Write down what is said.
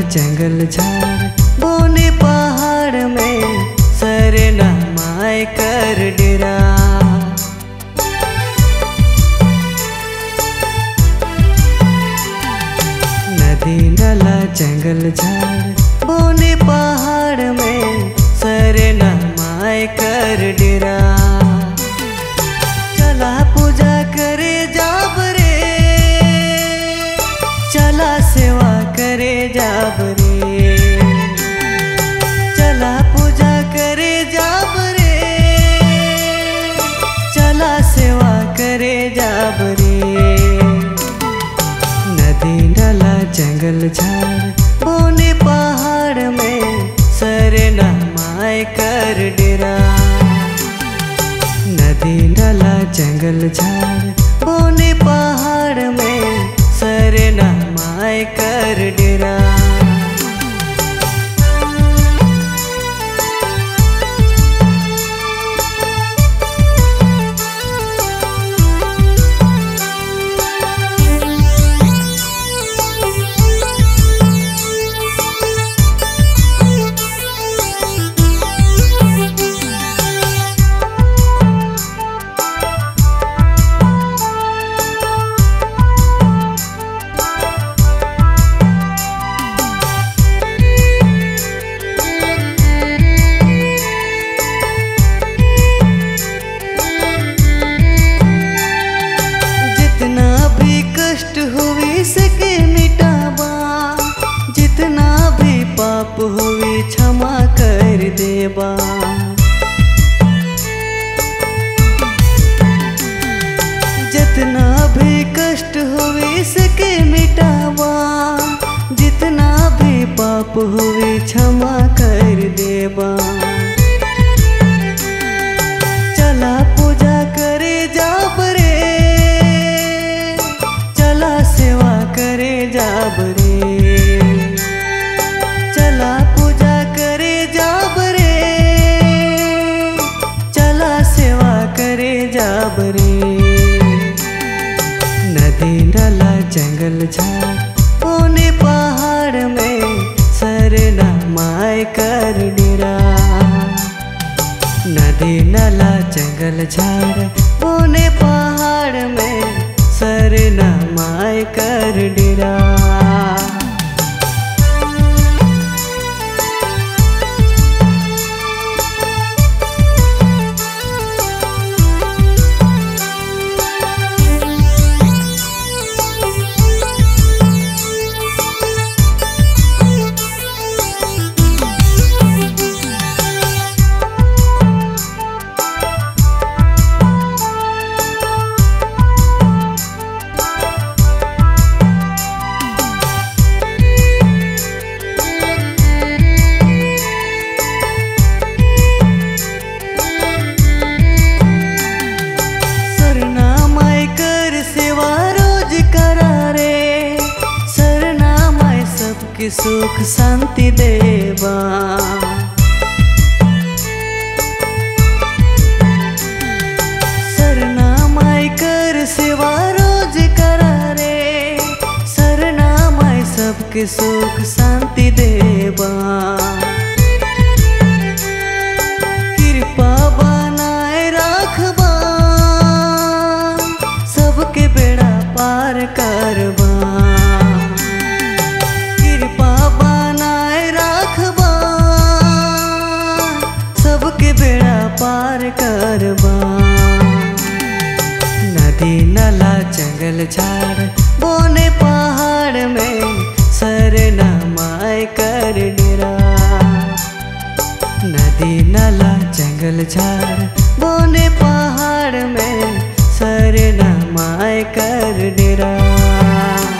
जंगल झाड़ बोने पहाड़ में सरना माय कर डेरा। नदी नाला जंगल झाड़ बोने पहाड़ में सरना माय कर डेरा। चला पूजा करे जाब रे, चला सेवा करे जाब रे, चला पूजा करे जाब रे, चला सेवा करे जाब रे। नदी नाला जंगल झाड़ बोने पहाड़ में सरना माय कर डेरा। नदी नाला जंगल झाड़ बोने पहाड़ में सरना माय कर डेरा। सके मिटावा जितना भी पाप हुए क्षमा कर देवा। जितना भी कष्ट हुए सके मिटावा, जितना भी पाप हुए क्षमा कर देवा। चला पूजा करे जाब रे, चला सेवा करे जाब रे, चला पूजा करे जाब रे, चला सेवा करे जाब रे। नदी नाला जंगल झाड़ बोने पहाड़ में सरना माय कर डेरा। नदी नाला जंगल झाड़ बोने पहाड़ में सरना माय कर डेरा। सुख शांति देवा। सरना माय कर सेवा रोज करा रे, सरना माय सबके सुख शांति देवा। कृपा बनाए राखबा सबके बेड़ा पार करबा। बेड़ा पार करबा। नदी नाला जंगल झाड़ बोने पहाड़ में सरना माय कर डेरा। नदी नाला जंगल झाड़ बोने पहाड़ में सरना माय कर डेरा।